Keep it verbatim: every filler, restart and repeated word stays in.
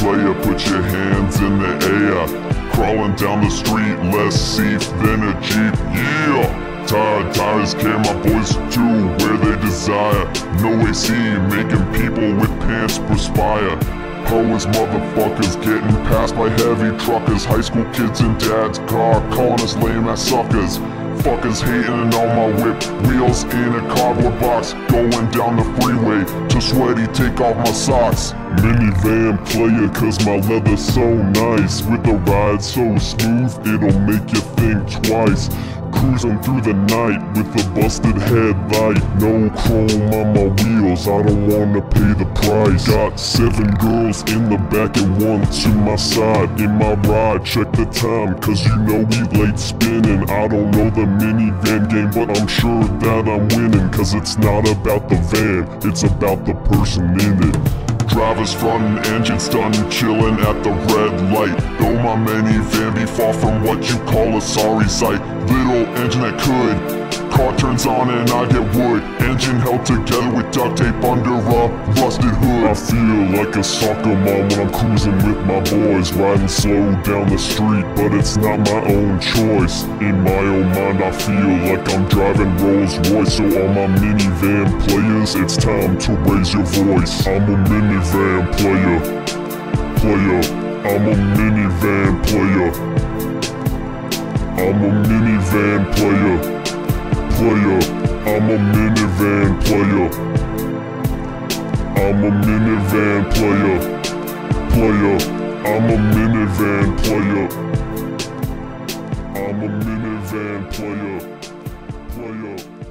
player, put your hands in the air. Crawling down the street, less safe than a Jeep, yeah! Tired tires carry my boys to where they desire. No A C, making people with pants perspire. Hoes motherfuckers getting passed by heavy truckers. High school kids in dad's car calling us lame ass suckers. Fuckers hating on my whip, wheels in a cardboard box. Going down the freeway to sweaty, take off my socks. Minivan player cause my leather's so nice. With the ride so smooth, it'll make you think twice. Cruising through the night with a busted headlight. No chrome on my wheels, I don't wanna pay the price. Got seven girls in the back and one to my side. In my ride, check the time, cause you know we late spinning. I don't know the minivan game, but I'm sure that I'm winning. Cause it's not about the van, it's about the person in it. Driver's front and engine's done, chillin' at the red light. Though my minivan be far from what you call a sorry sight. Little engine that could, car turns on and I get wood. Engine held together with duct tape under a rusted hood. I feel like a soccer mom when I'm cruising with my boys. Riding slow down the street, but it's not my own choice. In my own mind I feel like I'm driving Rolls Royce. So all my minivan players, it's time to raise your voice. I'm a minivan player, player. I'm a minivan player. I'm a minivan player, player. I'm a minivan player. I'm a minivan player, player. I'm a minivan player. I'm a minivan player, player.